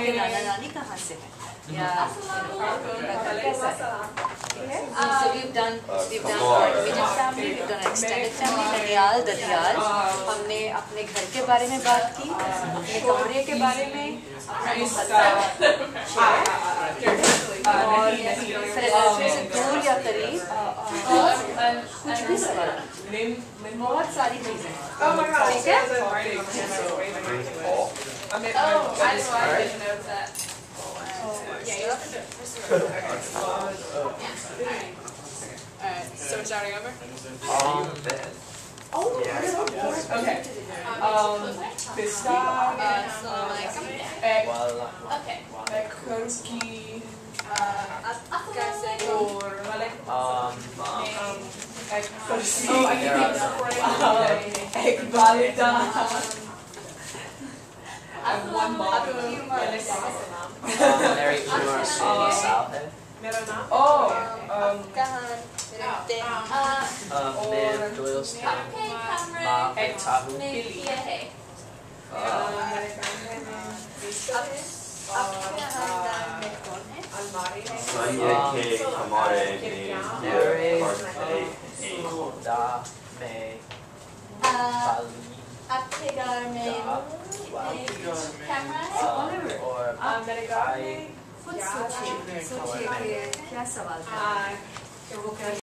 आपके नाना नानी कहाँ से हैं या कैसा है? So we've done our immediate family, we've done our extended family, ननियाल, ददियाल. हमने अपने घर के बारे में बात की, अपने कमरे के बारे में, अपना मोहल्ला, और फिर से दूर या करीब कुछ भी सवाल, बहुत सारी चीजें. ठीक है? Alright, so we're starting over? Okay. Pista, Kurski, egg balita. One Mary Umar South. Oh, Liv Doylestown. Mark Tahu. Sonia K. Kamare Da Me Bali. आपके घर में कैमरा है? Or मेरे घर में खुद सोचिए कि क्या सवाल था.